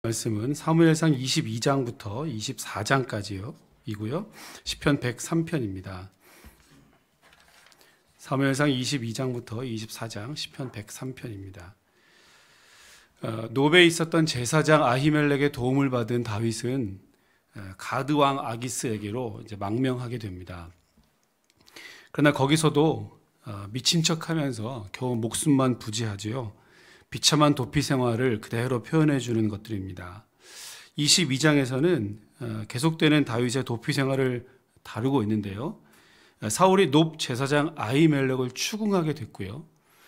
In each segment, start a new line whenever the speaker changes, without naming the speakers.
말씀은 사무엘상 22장부터 24장까지요. 이고요. 시편 103편입니다. 사무엘상 22장부터 24장, 시편 103편입니다. 노베에 있었던 제사장 아히멜렉의 도움을 받은 다윗은 가드 왕 아기스에게로 이제 망명하게 됩니다. 그러나 거기서도 미친 척하면서 겨우 목숨만 부지하지요. 비참한 도피 생활을 그대로 표현해 주는 것들입니다. 22장에서는 계속되는 다윗의 도피 생활을 다루고 있는데요. 사울이 높 제사장 아히멜렉을 추궁하게 됐고요.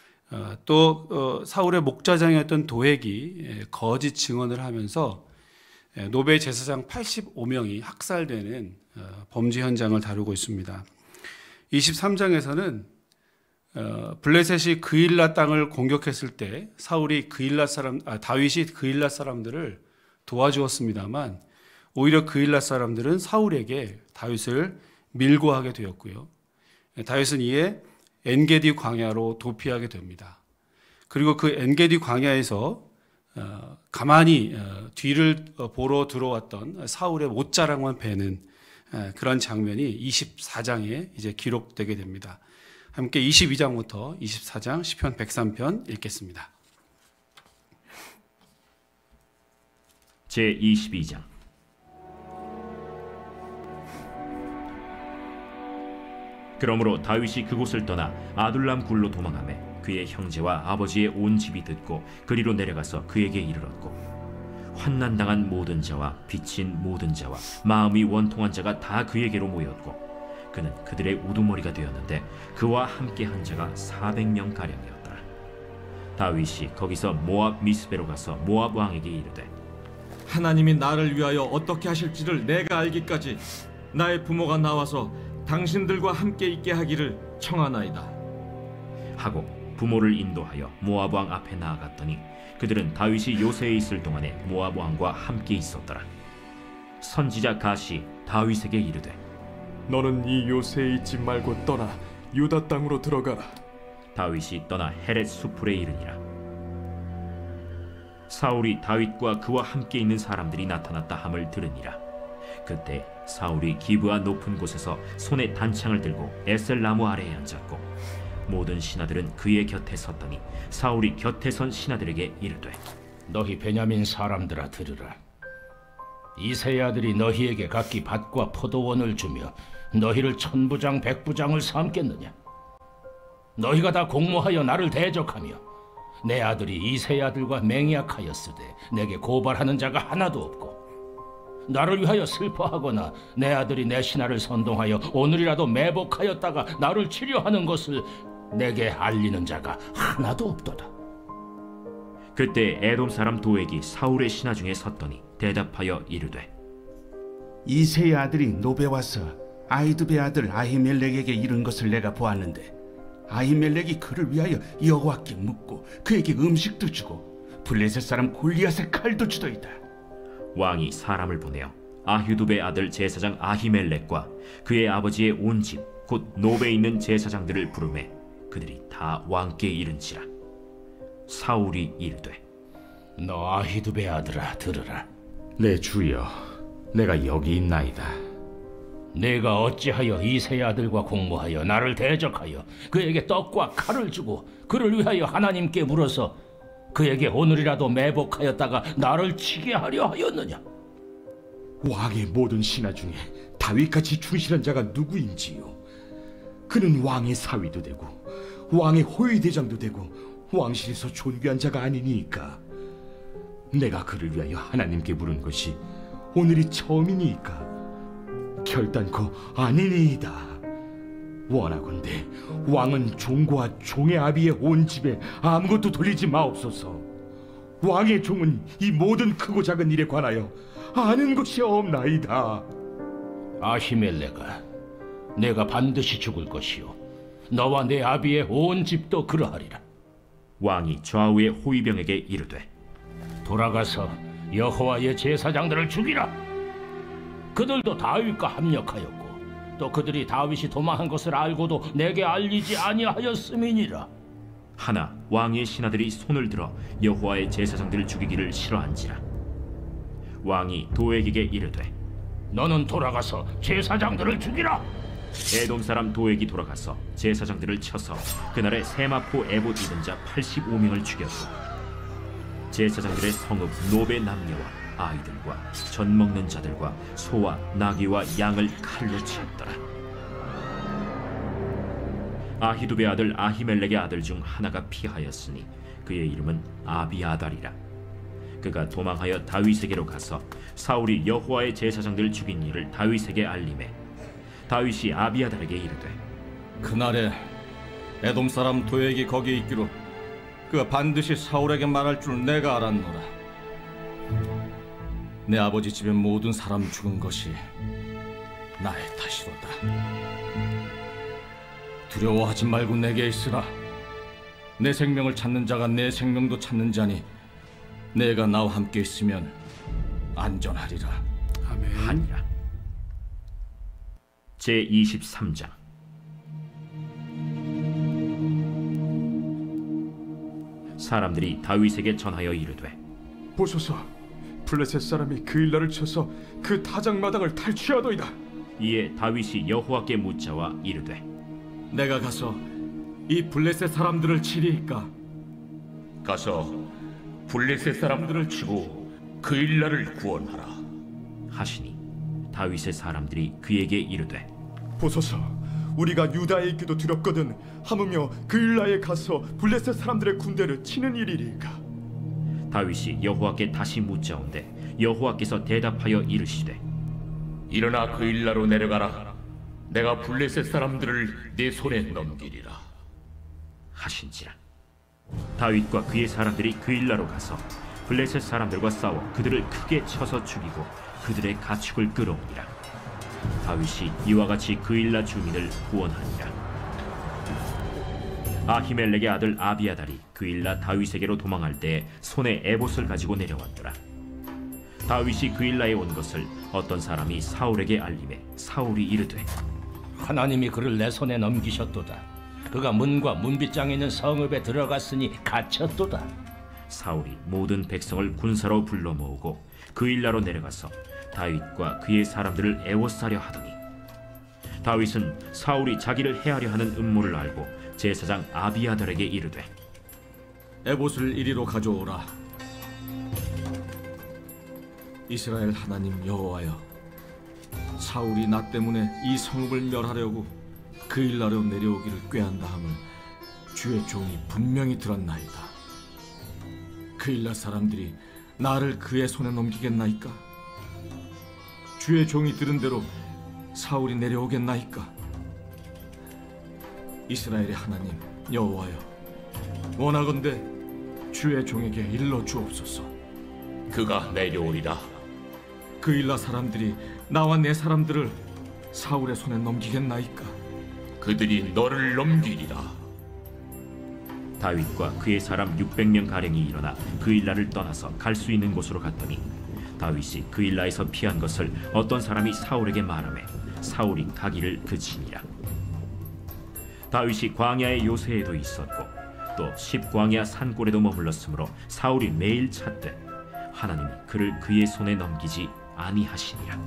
또 사울의 목자장이었던 도액이 거짓 증언을 하면서 노베 제사장 85명이 학살되는 범죄 현장을 다루고 있습니다. 23장에서는 블레셋이 그일라 땅을 공격했을 때 다윗이 그일라 사람들을 도와주었습니다만 오히려 그일라 사람들은 사울에게 다윗을 밀고하게 되었고요. 다윗은 이에 엔게디 광야로 도피하게 됩니다. 그리고 그 엔게디 광야에서 가만히 뒤를 보러 들어왔던 사울의 못자랑만 베는 그런 장면이 24장에 이제 기록되게 됩니다. 함께 22장부터 24장 시편 103편 읽겠습니다.
제22장. 그러므로 다윗이 그곳을 떠나 아둘람 굴로 도망하매 그의 형제와 아버지의 온 집이 듣고 그리로 내려가서 그에게 이르렀고 환난당한 모든 자와 빚진 모든 자와 마음이 원통한 자가 다 그에게로 모였고 그는 그들의 우두머리가 되었는데 그와 함께한 자가 400명가량이었더라. 다윗이 거기서 모압 미스베로 가서 모압 왕에게 이르되
하나님이 나를 위하여 어떻게 하실지를 내가 알기까지 나의 부모가 나와서 당신들과 함께 있게 하기를 청하나이다
하고 부모를 인도하여 모압 왕 앞에 나아갔더니 그들은 다윗이 요새에 있을 동안에 모압 왕과 함께 있었더라. 선지자 갓이 다윗에게 이르되
너는 이 요새에 있지 말고 떠나 유다 땅으로 들어가라.
다윗이 떠나 헤렛 수풀에 이르니라. 사울이 다윗과 그와 함께 있는 사람들이 나타났다 함을 들으니라. 그때 사울이 기브아 높은 곳에서 손에 단창을 들고 에셀 나무 아래에 앉았고 모든 신하들은 그의 곁에 섰더니 사울이 곁에 선 신하들에게 이르되
너희 베냐민 사람들아 들으라. 이새의 아들이 너희에게 각기 밭과 포도원을 주며 너희를 천부장 백부장을 삼겠느냐? 너희가 다 공모하여 나를 대적하며 내 아들이 이새의 아들과 맹약하였으되 내게 고발하는 자가 하나도 없고 나를 위하여 슬퍼하거나 내 아들이 내 신하를 선동하여 오늘이라도 매복하였다가 나를 치려하는 것을 내게 알리는 자가 하나도 없도다.
그때 에돔 사람 도액이 사울의 신하 중에 섰더니 대답하여 이르되
이새의 아들이 노베 와서 아히두베 아들 아히멜렉에게 이른 것을 내가 보았는데 아히멜렉이 그를 위하여 여호와께 묻고 그에게 음식도 주고 블레셋 사람 골리앗의 칼도 주더이다.
왕이 사람을 보내어 아히두베 아들 제사장 아히멜렉과 그의 아버지의 온 집 곧 노베에 있는 제사장들을 부르매 그들이 다 왕께 이른지라. 사울이 이르되
너 아히두베 아들아 들으라.
내 주여, 내가 여기 있나이다.
내가 어찌하여 이새의 아들과 공모하여 나를 대적하여 그에게 떡과 칼을 주고 그를 위하여 하나님께 물어서 그에게 오늘이라도 매복하였다가 나를 치게 하려 하였느냐?
왕의 모든 신하 중에 다윗같이 충실한 자가 누구인지요? 그는 왕의 사위도 되고 왕의 호위대장도 되고 왕실에서 존귀한 자가 아니니까. 내가 그를 위하여 하나님께 물은 것이 오늘이 처음이니까 결단코 아니니이다. 원하건대 왕은 종과 종의 아비의 온 집에 아무것도 돌리지 마옵소서. 왕의 종은 이 모든 크고 작은 일에 관하여 아는 것이 없나이다.
아히멜렉아, 내가 반드시 죽을 것이요 너와 내 아비의 온 집도 그러하리라.
왕이 좌우의 호위병에게 이르되
돌아가서 여호와의 제사장들을 죽이라. 그들도 다윗과 합력하였고 또 그들이 다윗이 도망한 것을 알고도 내게 알리지 아니하였음이니라.
하나 왕의 신하들이 손을 들어 여호와의 제사장들을 죽이기를 싫어한지라. 왕이 도액에게 이르되
너는 돌아가서 제사장들을 죽이라.
에돔 사람 도액이 돌아가서 제사장들을 쳐서 그날에 세마포 에봇 입은 자 85명을 죽였고 제사장들의 성읍 노베 남녀와 아이들과 젖 먹는 자들과 소와 나귀와 양을 칼로 치었더라. 아히두베 아들 아히멜렉의 아들 중 하나가 피하였으니 그의 이름은 아비아달이라. 그가 도망하여 다윗에게로 가서 사울이 여호와의 제사장들을 죽인 일을 다윗에게 알림해 다윗이 아비아달에게 이르되
그날에 에돔 사람 도액이 거기 있기로 그가 반드시 사울에게 말할 줄 내가 알았노라. 내 아버지 집의 모든 사람 죽은 것이 나의 탓이로다. 두려워하지 말고 내게 있으라. 내 생명을 찾는 자가 내 생명도 찾는 자니 내가 나와 함께 있으면 안전하리라.
아멘.
하니라. 제23장. 사람들이 다윗에게 전하여 이르되
보소서, 블레셋 사람이 그일라를 쳐서 그 타작마당을 탈취하더이다.
이에 다윗이 여호와께 묻자와 이르되
내가 가서 이 블레셋 사람들을 치리이까?
가서 블레셋 사람들을 치고 그일라를 구원하라
하시니 다윗의 사람들이 그에게 이르되
보소서, 우리가 유다에 있기도 두렵거든 하물며 그일라에 가서 블레셋 사람들의 군대를 치는 일이리까?
다윗이 여호와께 다시 묻자온데 여호와께서 대답하여 이르시되
일어나 그일라로 내려가라. 내가 블레셋 사람들을 내 손에 넘기리라
하신지라. 다윗과 그의 사람들이 그일라로 가서 블레셋 사람들과 싸워 그들을 크게 쳐서 죽이고 그들의 가축을 끌어오니라. 다윗이 이와 같이 그일라 주민을 구원하니라. 아히멜렉의 아들 아비아달이 그일라 다윗에게로 도망할 때 손에 에봇을 가지고 내려왔더라. 다윗이 그일라에 온 것을 어떤 사람이 사울에게 알림해 사울이 이르되
하나님이 그를 내 손에 넘기셨도다. 그가 문과 문빗장에 있는 성읍에 들어갔으니 갇혔도다.
사울이 모든 백성을 군사로 불러 모으고 그일라로 내려가서 다윗과 그의 사람들을 애워싸려 하더니 다윗은 사울이 자기를 해하려 하는 음모를 알고 제사장 아비아달에게 이르되
에봇을 이리로 가져오라. 이스라엘 하나님 여호와여, 사울이 나 때문에 이 성읍을 멸하려고 그일라로 내려오기를 꾀한다 함을 주의 종이 분명히 들었나이다. 그일라 사람들이 나를 그의 손에 넘기겠나이까? 주의 종이 들은 대로 사울이 내려오겠나이까? 이스라엘의 하나님 여호와여, 원하건대 주의 종에게 일러 주옵소서.
그가 내려오리라.
그일라 사람들이 나와 내 사람들을 사울의 손에 넘기겠나이까?
그들이 너를 넘기리라.
다윗과 그의 사람 600명 가량이 일어나 그일라를 떠나서 갈 수 있는 곳으로 갔더니 다윗이 그일라에서 피한 것을 어떤 사람이 사울에게 말하매 사울이 가기를 그치니라. 다윗이 광야의 요새에도 있었고 또 십광야 산골에도 머물렀으므로 사울이 매일 찾되 하나님이 그를 그의 손에 넘기지 아니하시니라.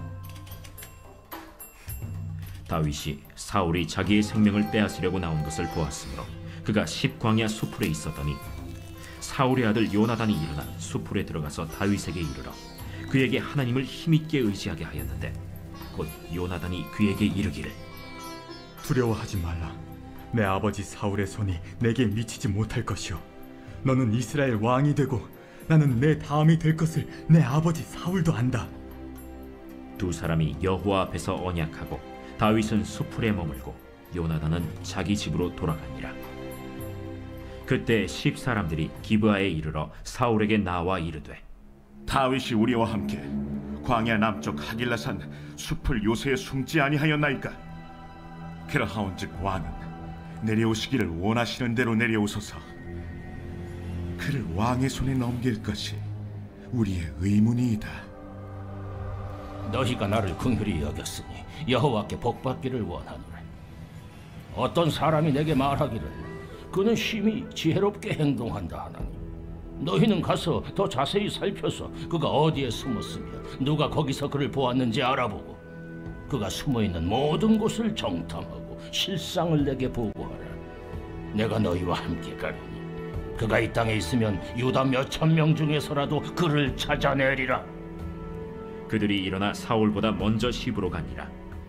다윗이 사울이 자기의 생명을 빼앗으려고 나온 것을 보았으므로 그가 십광야 수풀에 있었더니 사울의 아들 요나단이 일어나 수풀에 들어가서 다윗에게 이르러 그에게 하나님을 힘있게 의지하게 하였는데 곧 요나단이 그에게 이르기를
두려워하지 말라. 내 아버지 사울의 손이 내게 미치지 못할 것이요 너는 이스라엘 왕이 되고 나는 내 다음이 될 것을 내 아버지 사울도 안다.
두 사람이 여호와 앞에서 언약하고 다윗은 수풀에 머물고 요나단은 자기 집으로 돌아가니라. 그때 십 사람들이 기브아에 이르러 사울에게 나와 이르되
다윗이 우리와 함께 광야 남쪽 하길라산 숲을 요새에 숨지 아니하였나이까? 그러하온즉 왕은 내려오시기를 원하시는 대로 내려오소서. 그를 왕의 손에 넘길 것이 우리의 의문이이다.
너희가 나를 긍휼히 여겼으니 여호와께 복받기를 원하노라. 어떤 사람이 내게 말하기를 그는 심히 지혜롭게 행동한다 하나니 너희는 가서 더 자세히 살펴서 그가 어디에 숨었으며 누가 거기서 그를 보았는지 알아보고 그가 숨어있는 모든 곳을 정탐하고 실상을 내게 보고하라. 내가 너희와 함께 가리니 그가 이 땅에 있으면 유다 몇천 명 중에서라도 그를 찾아내리라.
그들이 일어나 사울보다 먼저 시브로 가니라.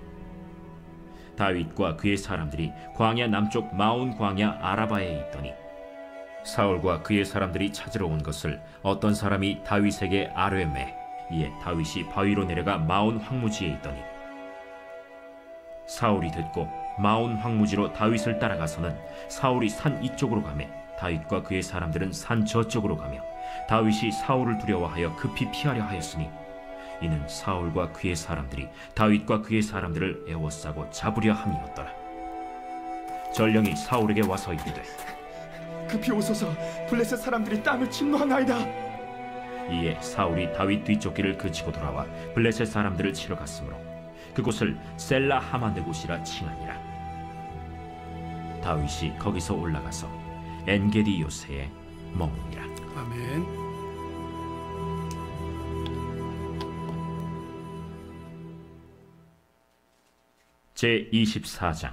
다윗과 그의 사람들이 광야 남쪽 마온 광야 아라바에 있더니 사울과 그의 사람들이 찾으러 온 것을 어떤 사람이 다윗에게 아뢰매. 이에 다윗이 바위로 내려가 마온 황무지에 있더니 사울이 듣고 마온 황무지로 다윗을 따라가서는 사울이 산 이쪽으로 가매 다윗과 그의 사람들은 산 저쪽으로 가며 다윗이 사울을 두려워하여 급히 피하려 하였으니 이는 사울과 그의 사람들이 다윗과 그의 사람들을 에워싸고 잡으려 함이었더라. 전령이 사울에게 와서 이르되
급히 오소서. 블레셋 사람들이 땅을 침노하나이다.
이에 사울이 다윗 뒤쫓기를 그치고 돌아와 블레셋 사람들을 치러 갔으므로 그곳을 셀라 하마느곳이라 칭하니라. 다윗이 거기서 올라가서 엔게디 요새에 머무니라.
아멘.
제 24장.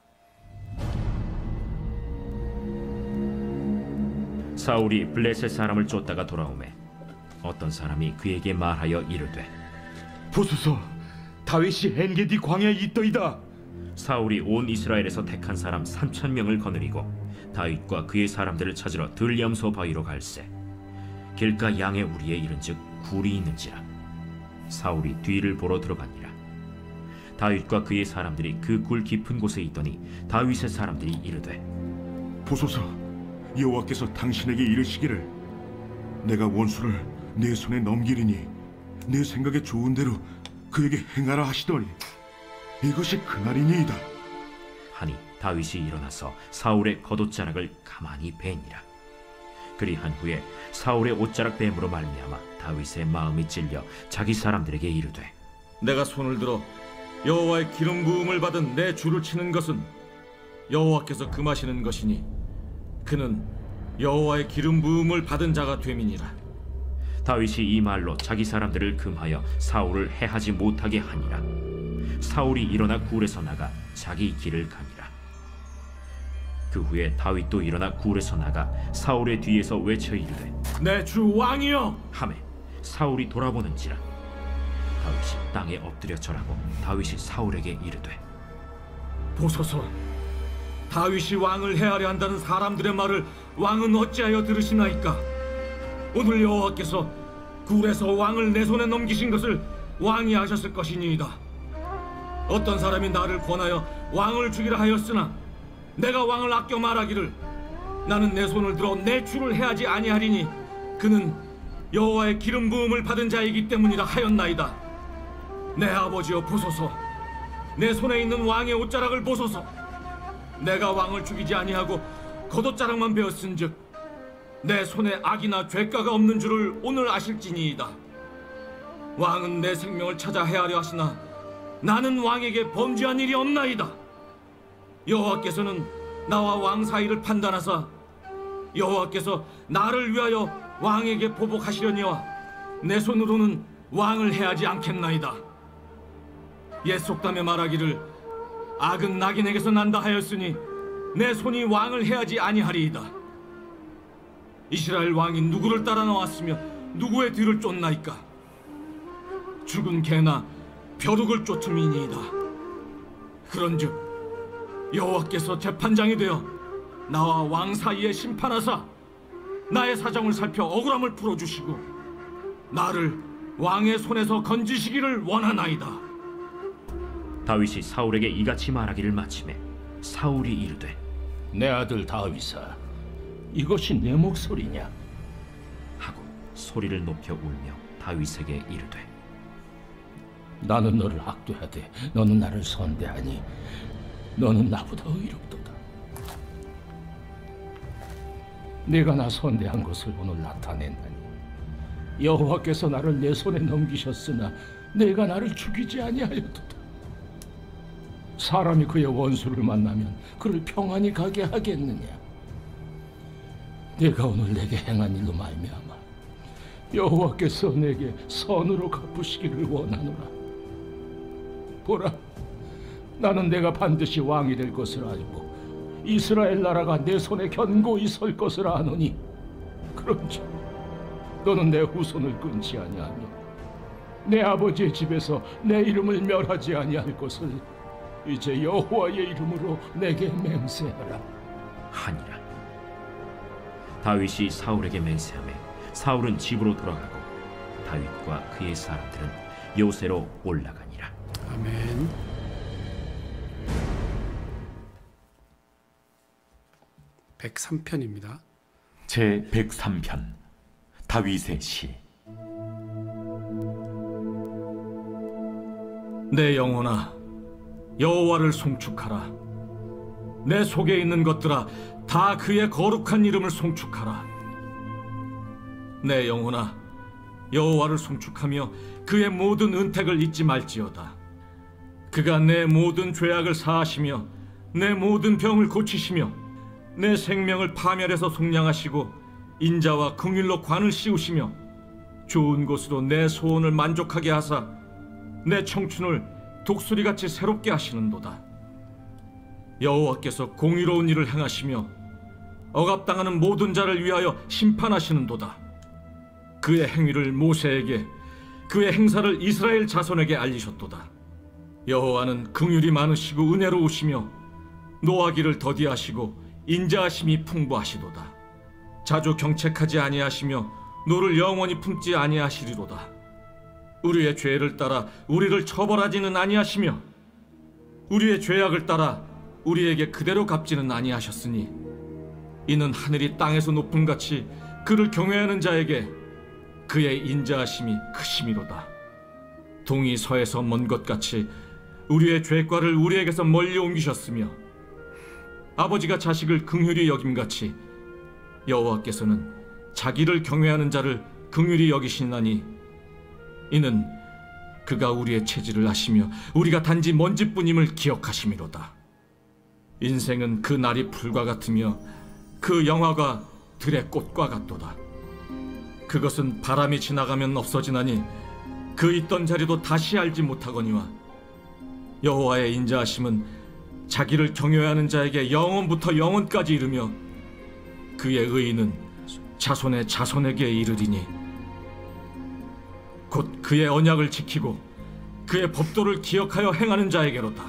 사울이 블레셋 사람을 쫓다가 돌아오매 어떤 사람이 그에게 말하여 이르되
보소서, 다윗이 엔게디 광야에 있더이다.
사울이 온 이스라엘에서 택한 사람 3,000명을 거느리고 다윗과 그의 사람들을 찾으러 들염소 바위로 갈새 길가 양의 우리에 이른즉 굴이 있는지라. 사울이 뒤를 보러 들어가니라. 다윗과 그의 사람들이 그 굴 깊은 곳에 있더니 다윗의 사람들이 이르되
보소서, 여호와께서 당신에게 이르시기를 내가 원수를 내 손에 넘기리니 내 생각에 좋은 대로 그에게 행하라 하시더니 이것이 그날이니이다
하니 다윗이 일어나서 사울의 겉옷자락을 가만히 베니라. 그리한 후에 사울의 옷자락 뱀으로 말미암아 다윗의 마음이 찔려 자기 사람들에게 이르되
내가 손을 들어 여호와의 기름 부음을 받은 내 줄을 치는 것은 여호와께서 금하시는 것이니 그는 여호와의 기름 부음을 받은 자가 됨이니라.
다윗이 이 말로 자기 사람들을 금하여 사울을 해하지 못하게 하니라. 사울이 일어나 굴에서 나가 자기 길을 가니라. 그 후에 다윗도 일어나 굴에서 나가 사울의 뒤에서 외쳐 이르되
내 주 왕이여
하매 사울이 돌아보는지라. 다윗이 땅에 엎드려 절하고 다윗이 사울에게 이르되
보소서, 다윗이 왕을 해하려 한다는 사람들의 말을 왕은 어찌하여 들으시나이까? 오늘 여호와께서 굴에서 왕을 내 손에 넘기신 것을 왕이 아셨을 것이니이다. 어떤 사람이 나를 권하여 왕을 죽이라 하였으나 내가 왕을 아껴 말하기를 나는 내 손을 들어 내 주를 해하지 아니하리니 그는 여호와의 기름 부음을 받은 자이기 때문이라 하였나이다. 내 아버지여 보소서, 내 손에 있는 왕의 옷자락을 보소서. 내가 왕을 죽이지 아니하고 겉옷자락만 베었은즉 내 손에 악이나 죄가가 없는 줄을 오늘 아실지니이다. 왕은 내 생명을 찾아 해하려 하시나 나는 왕에게 범죄한 일이 없나이다. 여호와께서는 나와 왕 사이를 판단하사 여호와께서 나를 위하여 왕에게 보복하시려니와 내 손으로는 왕을 해하지 않겠나이다. 옛 속담에 말하기를 악은 낙인에게서 난다 하였으니 내 손이 왕을 해하지 아니하리이다. 이스라엘 왕이 누구를 따라 나왔으며 누구의 뒤를 쫓나이까? 죽은 개나 벼룩을 쫓음이니이다. 그런즉 여호와께서 재판장이 되어 나와 왕 사이에 심판하사 나의 사정을 살펴 억울함을 풀어주시고 나를 왕의 손에서 건지시기를 원하나이다.
다윗이 사울에게 이같이 말하기를 마치매 사울이 이르되
내 아들 다윗아, 이것이 내 목소리냐?
하고 소리를 높여 울며 다윗에게 이르되
나는 너를 학대하되 너는 나를 선대하니 너는 나보다 의롭도다. 내가 나 선대한 것을 오늘 나타낸다니 여호와께서 나를 내 손에 넘기셨으나 내가 나를 죽이지 아니하였도다. 사람이 그의 원수를 만나면 그를 평안히 가게 하겠느냐? 네가 오늘 내게 행한 일로 말미암아 여호와께서 내게 선으로 갚으시기를 원하노라. 보라, 나는 내가 반드시 왕이 될 것을 알고 이스라엘 나라가 내 손에 견고히 설 것을 아노니, 그런즉 너는 내 후손을 끊지 아니하며 내 아버지의 집에서 내 이름을 멸하지 아니할 것을 이제 여호와의 이름으로 내게 맹세하라
하니라. 다윗이 사울에게 맹세하매 사울은 집으로 돌아가고 다윗과 그의 사람들은 요새로 올라가니라.
아멘. (103편입니다)
제 103편 다윗의 시.
내 영혼아, 여호와를 송축하라. 내 속에 있는 것들아, 다 그의 거룩한 이름을 송축하라. 내 영혼아, 여호와를 송축하며 그의 모든 은택을 잊지 말지어다. 그가 내 모든 죄악을 사하시며 내 모든 병을 고치시며 내 생명을 파멸해서 속량하시고 인자와 긍휼로 관을 씌우시며 좋은 곳으로 내 소원을 만족하게 하사 내 청춘을 독수리같이 새롭게 하시는도다. 여호와께서 공의로운 일을 행하시며 억압당하는 모든 자를 위하여 심판하시는도다. 그의 행위를 모세에게, 그의 행사를 이스라엘 자손에게 알리셨도다. 여호와는 긍휼이 많으시고 은혜로우시며 노하기를 더디하시고 인자하심이 풍부하시도다. 자주 경책하지 아니하시며 노를 영원히 품지 아니하시리로다. 우리의 죄를 따라 우리를 처벌하지는 아니하시며 우리의 죄악을 따라 우리에게 그대로 갚지는 아니하셨으니 이는 하늘이 땅에서 높음같이 그를 경외하는 자에게 그의 인자하심이 크심이로다. 동이 서에서 먼 것 같이 우리의 죄과를 우리에게서 멀리 옮기셨으며 아버지가 자식을 긍휼히 여김같이 여호와께서는 자기를 경외하는 자를 긍휼히 여기시나니 이는 그가 우리의 체질을 아시며 우리가 단지 먼지뿐임을 기억하심이로다. 인생은 그 날이 풀과 같으며 그 영화가 들의 꽃과 같도다. 그것은 바람이 지나가면 없어지나니 그 있던 자리도 다시 알지 못하거니와 여호와의 인자하심은 자기를 경외하는 자에게 영원부터 영원까지 이르며 그의 의의는 자손의 자손에게 이르리니 곧 그의 언약을 지키고 그의 법도를 기억하여 행하는 자에게로다.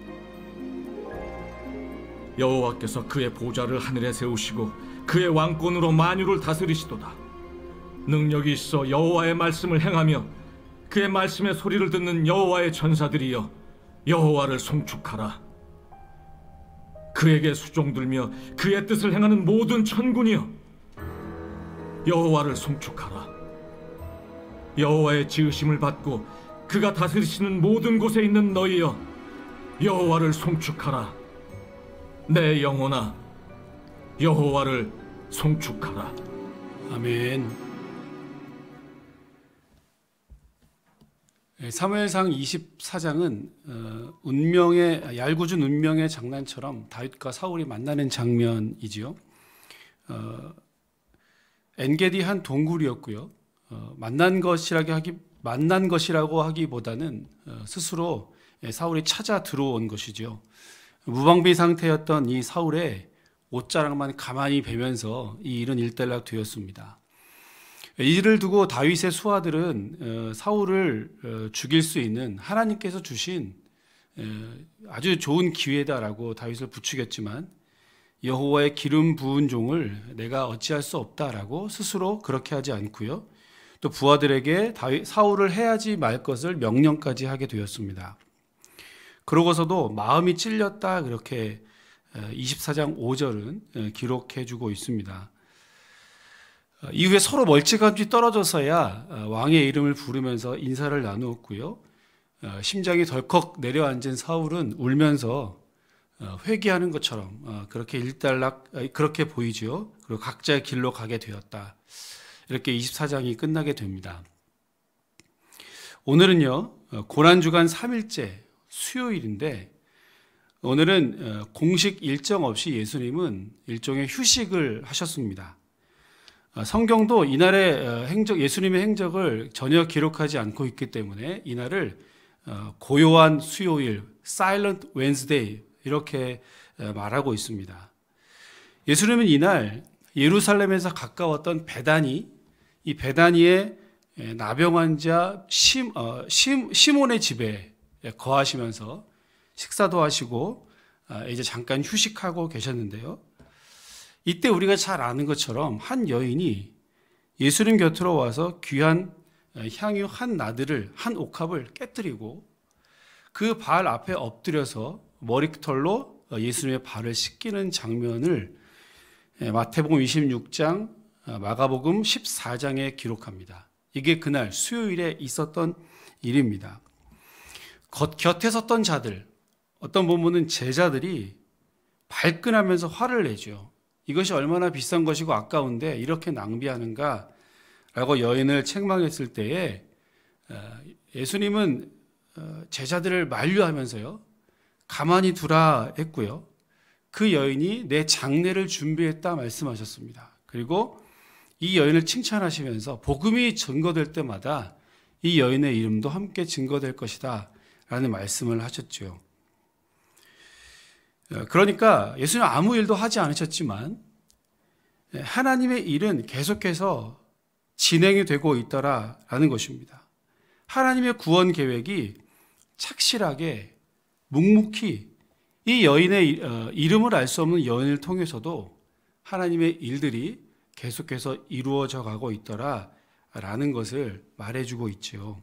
여호와께서 그의 보좌를 하늘에 세우시고 그의 왕권으로 만유를 다스리시도다. 능력이 있어 여호와의 말씀을 행하며 그의 말씀의 소리를 듣는 여호와의 전사들이여 여호와를 송축하라. 그에게 수종들며 그의 뜻을 행하는 모든 천군이여 여호와를 송축하라. 여호와의 지으심을 받고 그가 다스리시는 모든 곳에 있는 너희여 여호와를 송축하라. 내 영혼아, 여호와를 송축하라.
아멘. 사무엘상 24장은 얄궂은 운명의 장난처럼 다윗과 사울이 만나는 장면이지요. 엔게디 한 동굴이었고요. 만난 것이라고 하기보다는 스스로 사울이 찾아 들어온 것이죠. 무방비 상태였던 이 사울의 옷자락만 가만히 베면서 이 일은 일단락 되었습니다. 이를 두고 다윗의 수하들은 사울을 죽일 수 있는 하나님께서 주신 아주 좋은 기회다라고 다윗을 부추겼지만 여호와의 기름 부은 종을 내가 어찌할 수 없다라고 스스로 그렇게 하지 않고요. 또 부하들에게 사울을 해하지 말 것을 명령까지 하게 되었습니다. 그러고서도 마음이 찔렸다 그렇게 24장 5절은 기록해주고 있습니다. 이후에 서로 멀찌감치 떨어져서야 왕의 이름을 부르면서 인사를 나누었고요. 심장이 덜컥 내려앉은 사울은 울면서 회개하는 것처럼 그렇게 그렇게 보이죠. 그리고 각자의 길로 가게 되었다. 이렇게 24장이 끝나게 됩니다. 오늘은요, 고난주간 3일째 수요일인데 오늘은 공식 일정 없이 예수님은 일종의 휴식을 하셨습니다. 성경도 이날의 예수님의 행적을 전혀 기록하지 않고 있기 때문에 이날을 고요한 수요일, Silent Wednesday 이렇게 말하고 있습니다. 예수님은 이날 예루살렘에서 가까웠던 베다니, 이 베다니의 나병 환자 시몬의 집에 거하시면서 식사도 하시고 이제 잠깐 휴식하고 계셨는데요. 이때 우리가 잘 아는 것처럼 한 여인이 예수님 곁으로 와서 귀한 향유 한 나들을, 한 옥합을 깨뜨리고 그 발 앞에 엎드려서 머리털로 예수님의 발을 씻기는 장면을 마태복음 26장, 마가복음 14장에 기록합니다. 이게 그날 수요일에 있었던 일입니다. 곁에 섰던 자들, 어떤 본문은 제자들이 발끈하면서 화를 내죠. 이것이 얼마나 비싼 것이고 아까운데 이렇게 낭비하는가 라고 여인을 책망했을 때에 예수님은 제자들을 만류하면서요, 가만히 두라 했고요, 그 여인이 내 장례를 준비했다 말씀하셨습니다. 그리고 이 여인을 칭찬하시면서 복음이 증거될 때마다 이 여인의 이름도 함께 증거될 것이다 라는 말씀을 하셨죠. 그러니까 예수님은 아무 일도 하지 않으셨지만 하나님의 일은 계속해서 진행이 되고 있더라라는 것입니다. 하나님의 구원 계획이 착실하게 묵묵히 이 여인의 이름을 알 수 없는 여인을 통해서도 하나님의 일들이 계속해서 이루어져 가고 있더라라는 것을 말해주고 있죠.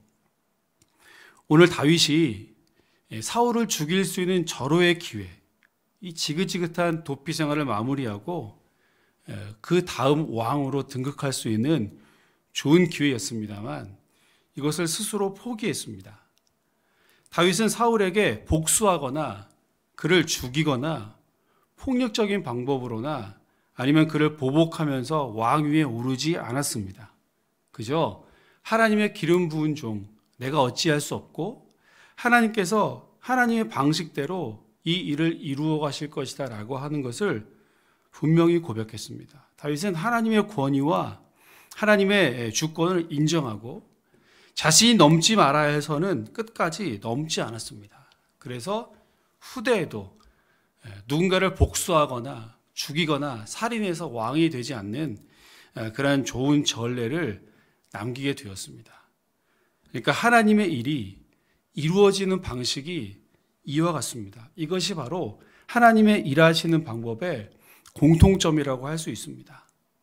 오늘 다윗이 사울을 죽일 수 있는 절호의 기회, 이 지긋지긋한 도피 생활을 마무리하고 그 다음 왕으로 등극할 수 있는 좋은 기회였습니다만 이것을 스스로 포기했습니다. 다윗은 사울에게 복수하거나 그를 죽이거나 폭력적인 방법으로나 아니면 그를 보복하면서 왕위에 오르지 않았습니다. 그저 하나님의 기름 부은 종, 내가 어찌할 수 없고 하나님께서 하나님의 방식대로 이 일을 이루어 가실 것이다 라고 하는 것을 분명히 고백했습니다. 다윗은 하나님의 권위와 하나님의 주권을 인정하고 자신이 넘지 말아야 해서는 끝까지 넘지 않았습니다. 그래서 후대에도 누군가를 복수하거나 죽이거나 살인해서 왕이 되지 않는 그러한 좋은 전례를 남기게 되었습니다. 그러니까 하나님의 일이 이루어지는 방식이 이와 같습니다. 이것이 바로 하나님의 일하시는 방법의 공통점이라고 할 수 있습니다.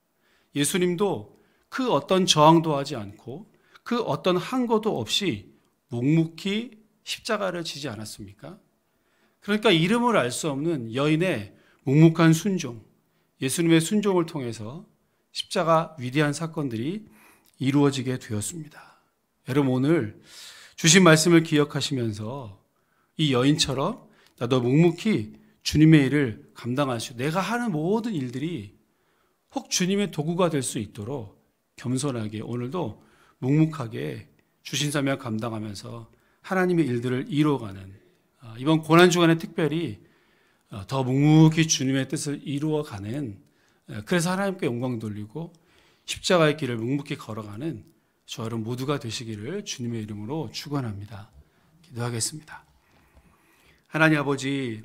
예수님도 그 어떤 저항도 하지 않고 그 어떤 항거도 없이 묵묵히 십자가를 지지 않았습니까? 그러니까 이름을 알 수 없는 여인의 묵묵한 순종, 예수님의 순종을 통해서 십자가 위대한 사건들이 이루어지게 되었습니다. 여러분 오늘 주신 말씀을 기억하시면서 이 여인처럼 나도 묵묵히 주님의 일을 감당하시고 내가 하는 모든 일들이 혹 주님의 도구가 될 수 있도록 겸손하게 오늘도 묵묵하게 주신 사명 감당하면서 하나님의 일들을 이루어가는 이번 고난주간에 특별히 더 묵묵히 주님의 뜻을 이루어가는, 그래서 하나님께 영광 돌리고 십자가의 길을 묵묵히 걸어가는 저 여러분 모두가 되시기를 주님의 이름으로 축원합니다. 기도하겠습니다. 하나님 아버지,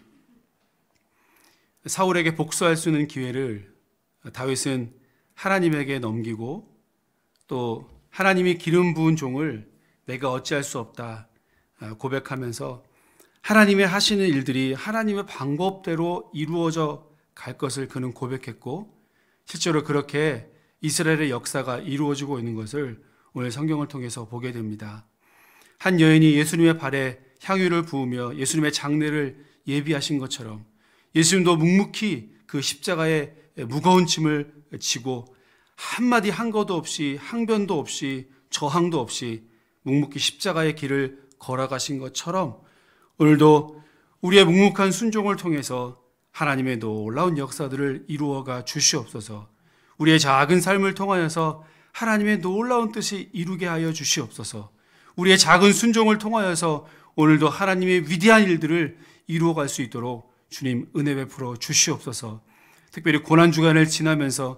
사울에게 복수할 수 있는 기회를 다윗은 하나님에게 넘기고 또 하나님이 기름 부은 종을 내가 어찌할 수 없다 고백하면서 하나님의 하시는 일들이 하나님의 방법대로 이루어져 갈 것을 그는 고백했고 실제로 그렇게 이스라엘의 역사가 이루어지고 있는 것을 오늘 성경을 통해서 보게 됩니다. 한 여인이 예수님의 발에 향유를 부으며 예수님의 장례를 예비하신 것처럼 예수님도 묵묵히 그 십자가의 무거운 짐을 지고 한마디 한거도 없이 항변도 없이 저항도 없이 묵묵히 십자가의 길을 걸어가신 것처럼 오늘도 우리의 묵묵한 순종을 통해서 하나님의 놀라운 역사들을 이루어가 주시옵소서. 우리의 작은 삶을 통하여서 하나님의 놀라운 뜻이 이루게 하여 주시옵소서. 우리의 작은 순종을 통하여서 오늘도 하나님의 위대한 일들을 이루어갈 수 있도록 주님 은혜 베풀어 주시옵소서. 특별히 고난주간을 지나면서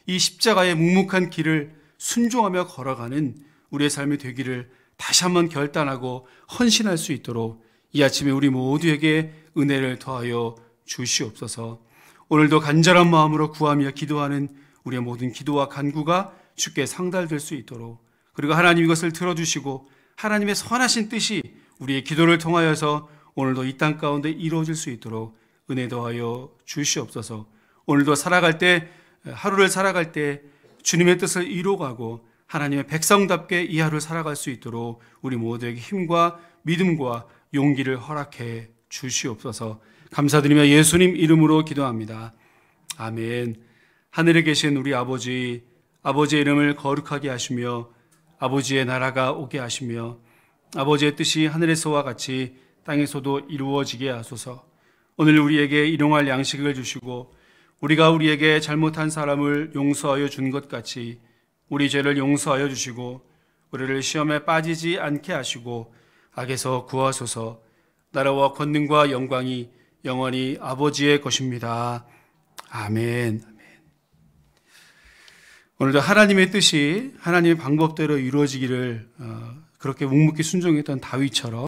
이 십자가의 묵묵한 길을 순종하며 걸어가는 우리의 삶이 되기를 다시 한번 결단하고 헌신할 수 있도록 이 아침에 우리 모두에게 은혜를 더하여 주시옵소서. 오늘도 간절한 마음으로 구하며 기도하는 우리의 모든 기도와 간구가 주께 상달될 수 있도록, 그리고 하나님 이것을 들어주시고 하나님의 선하신 뜻이 우리의 기도를 통하여서 오늘도 이 땅 가운데 이루어질 수 있도록 은혜 더하여 주시옵소서. 오늘도 하루를 살아갈 때 주님의 뜻을 이루어가고 하나님의 백성답게 이 하루를 살아갈 수 있도록 우리 모두에게 힘과 믿음과 용기를 허락해 주시옵소서. 감사드리며 예수님 이름으로 기도합니다. 아멘. 하늘에 계신 우리 아버지의 이름을 거룩하게 하시며 아버지의 나라가 오게 하시며 아버지의 뜻이 하늘에서와 같이 땅에서도 이루어지게 하소서. 오늘 우리에게 일용할 양식을 주시고 우리가 우리에게 잘못한 사람을 용서하여 준 것 같이 우리 죄를 용서하여 주시고 우리를 시험에 빠지지 않게 하시고 악에서 구하소서. 나라와 권능과 영광이 영원히 아버지의 것입니다. 아멘. 오늘도 하나님의 뜻이 하나님의 방법대로 이루어지기를 그렇게 묵묵히 순종했던 다윗처럼